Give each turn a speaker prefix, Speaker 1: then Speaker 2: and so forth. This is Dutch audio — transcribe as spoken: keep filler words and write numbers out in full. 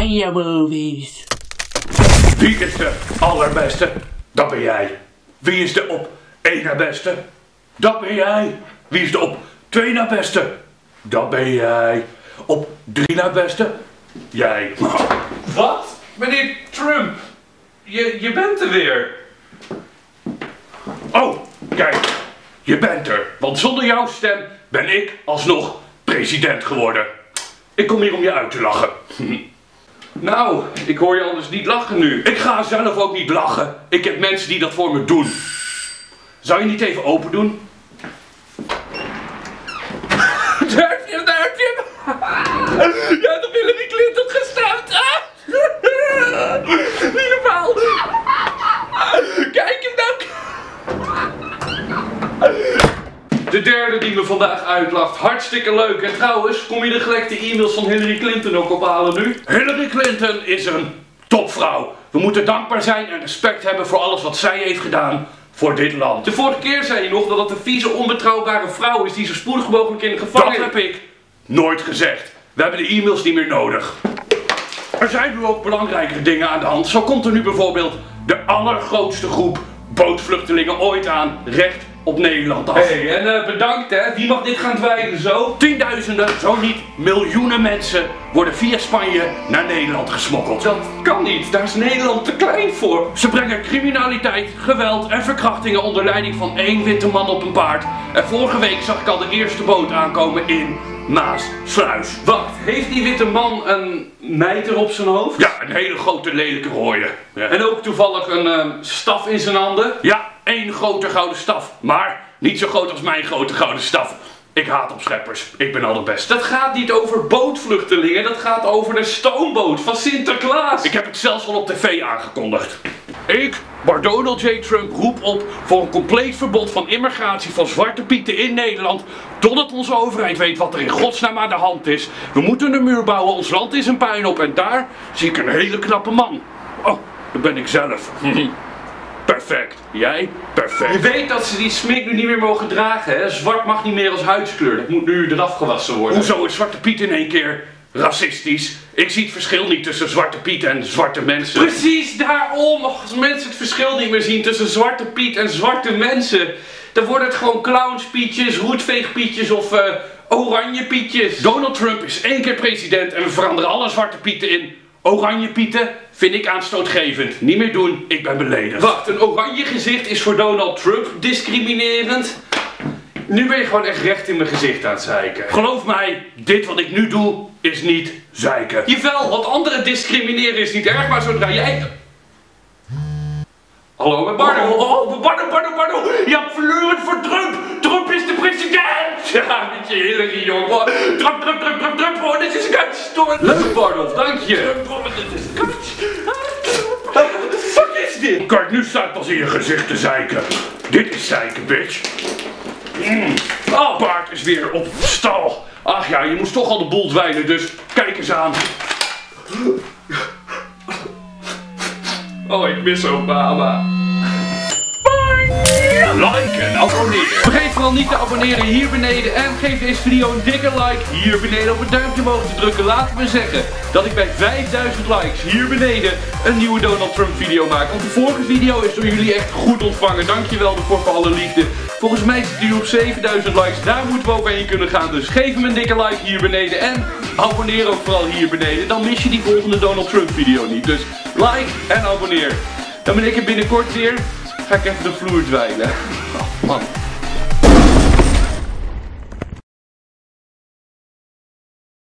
Speaker 1: Spanje movies.
Speaker 2: Wie is de allerbeste? Dat ben jij. Wie is de op één na beste? Dat ben jij. Wie is de op twee na beste? Dat ben jij. Op drie na beste? Jij.
Speaker 3: Wat? Meneer Trump, je, je bent er weer.
Speaker 2: Oh, kijk. Je bent er. Want zonder jouw stem ben ik alsnog president geworden. Ik kom hier om je uit te lachen.
Speaker 3: Nou, ik hoor je anders niet lachen nu.
Speaker 2: Ik ga zelf ook niet lachen. Ik heb mensen die dat voor me doen. Zou je niet even open doen?
Speaker 3: Daar heb je hem, daar heb je hem. Je hebt op Hillary Clinton gestemd. Niet normaal. Kijk hem nou. De derde die me vandaag uitlacht. Hartstikke leuk. En trouwens, kom je de gelekte e-mails van Hillary Clinton ook ophalen nu?
Speaker 2: Hillary Clinton is een topvrouw. We moeten dankbaar zijn en respect hebben voor alles wat zij heeft gedaan voor dit land.
Speaker 3: De vorige keer zei je nog dat het een vieze, onbetrouwbare vrouw is die zo spoedig mogelijk in de gevangenis...
Speaker 2: Dat heb ik nooit gezegd. We hebben de e-mails niet meer nodig. Er zijn nu ook belangrijkere dingen aan de hand. Zo komt er nu bijvoorbeeld de allergrootste groep bootvluchtelingen ooit aan, recht op Nederland af.
Speaker 3: Hé, hey, en uh, bedankt hè, wie mag dit gaan dweilen zo?
Speaker 2: Tienduizenden, zo niet miljoenen mensen worden via Spanje naar Nederland gesmokkeld.
Speaker 3: Dat kan niet, daar is Nederland te klein voor.
Speaker 2: Ze brengen criminaliteit, geweld en verkrachtingen onder leiding van één witte man op een paard. En vorige week zag ik al de eerste boot aankomen in Maasluis.
Speaker 3: Wacht, heeft die witte man een mijter op zijn hoofd?
Speaker 2: Ja, een hele grote lelijke rooie. Ja.
Speaker 3: En ook toevallig een uh, staf in zijn handen?
Speaker 2: Ja, één grote gouden staf. Maar niet zo groot als mijn grote gouden staf. Ik haat opscheppers. Ik ben al de beste.
Speaker 3: Dat gaat niet over bootvluchtelingen, dat gaat over de stoomboot van Sinterklaas.
Speaker 2: Ik heb het zelfs al op tv aangekondigd. Ik, maar Donald J. Trump, roep op voor een compleet verbod van immigratie van Zwarte Pieten in Nederland, totdat onze overheid weet wat er in godsnaam aan de hand is. We moeten een muur bouwen, ons land is een puinhoop en daar zie ik een hele knappe man. Oh, dat ben ik zelf. Perfect. Jij? Perfect.
Speaker 3: Je weet dat ze die smink nu niet meer mogen dragen, hè? Zwart mag niet meer als huidskleur. Dat moet nu eraf gewassen worden.
Speaker 2: Hoezo is Zwarte Piet in één keer racistisch? Ik zie het verschil niet tussen Zwarte Piet en zwarte mensen.
Speaker 3: Precies daarom. Als mensen het verschil niet meer zien tussen Zwarte Piet en zwarte mensen, dan worden het gewoon clownspietjes, roetveegpietjes of uh, oranje pietjes.
Speaker 2: Donald Trump is één keer president en we veranderen alle Zwarte Pieten in oranje pieten. Vind ik aanstootgevend. Niet meer doen, ik ben beledigd.
Speaker 3: Wacht, een oranje gezicht is voor Donald Trump discriminerend? Nu ben je gewoon echt recht in mijn gezicht aan het zeiken.
Speaker 2: Geloof mij, dit wat ik nu doe, is niet zeiken.
Speaker 3: Jawel, want anderen discrimineren is niet erg, maar zodra jij... Hallo, met Bardo.
Speaker 2: Oh, oh, Bardo, Bardo, Bardo. Je hebt verloren voor Trump. Trump is de president.
Speaker 3: Ja, met je Hillary, jongen. Trump, Trump, Trump, Trump, Trump. Oh, dit is een kutstoor. Leuk, Bardo, dank je. Trump, dit is een kut. What the fuck is dit?
Speaker 2: Kijk, nu staat pas in je gezicht te zeiken. Dit is zeiken, bitch. Mm. Oh, paard is weer op stal. Ach ja, je moest toch al de boel dweilen, dus kijk eens aan.
Speaker 3: Oh, ik mis Obama.
Speaker 2: Like en abonneer.
Speaker 3: Vergeet vooral niet te abonneren hier beneden en geef deze video een dikke like hier beneden op het duimpje omhoog te drukken. Laat me zeggen dat ik bij vijfduizend likes hier beneden een nieuwe Donald Trump video maak. Want de vorige video is door jullie echt goed ontvangen. Dankjewel daarvoor voor alle liefde. Volgens mij zit hij op zevenduizend likes. Daar moeten we overheen kunnen gaan. Dus geef hem een dikke like hier beneden en abonneer ook vooral hier beneden. Dan mis je die volgende Donald Trump video niet. Dus like en abonneer. Dan ben ik er binnenkort weer. Ga ik even de vloer dweilen. Oh, man.